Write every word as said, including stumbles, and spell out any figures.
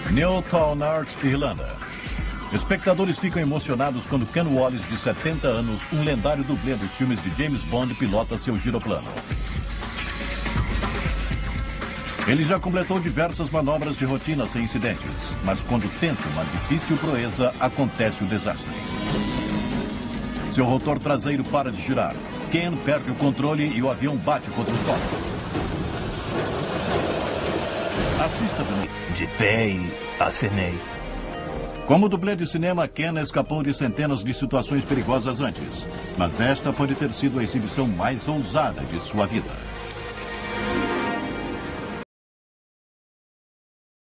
Newtown Arts, Irlanda. Espectadores ficam emocionados quando Ken Wallace, de setenta anos, um lendário dublê dos filmes de James Bond, pilota seu giroplano. Ele já completou diversas manobras de rotina sem incidentes, mas quando tenta uma difícil proeza, acontece o desastre. Seu rotor traseiro para de girar. Ken perde o controle e o avião bate contra o solo. Assista de pé e acenei. Como dublê de cinema, Ken escapou de centenas de situações perigosas antes, mas esta pode ter sido a exibição mais ousada de sua vida.